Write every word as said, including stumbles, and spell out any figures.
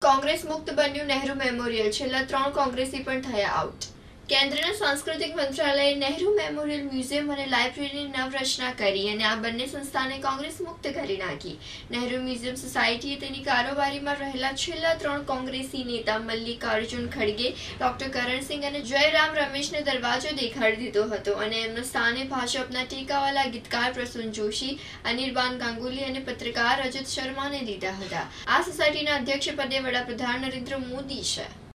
કોંગ્રેસ મુક્ત બન્યું નહેરુ મેમોરિયલ, છેલ્લા ત્રણ કોંગ્રેસી પણ થયા આઉટ। કેન્દ્રના સાંસ્કૃતિક મંત્રાલયે નહેરુ મેમોરિયલ મ્યુઝિયમ અને લાઇબ્રેરીની નવરચના કરી અને આ બંને સંસ્થાને કોંગ્રેસ મુક્ત કરી નાખી। નહેરુ મ્યુઝિયમ સોસાયટીએ તેની કારોબારીમાં રહેલા છેલ્લા ત્રણ કોંગ્રેસી નેતા મલ્લિકાર્જુન ખડગે, ડોક્ટર કરણસિંહ અને જયરામ રમેશને દરવાજો દેખાડી દીધો હતો અને એમના સ્થાને ભાજપના ટેકાવાલા ગીતકાર પ્રસૂન જોશી, અનિર્બાન ગાંગુલી અને પત્રકાર રજત શર્માને લીધા હતા। આ સોસાયટીના અધ્યક્ષ પદે વડાપ્રધાન નરેન્દ્ર મોદી છે।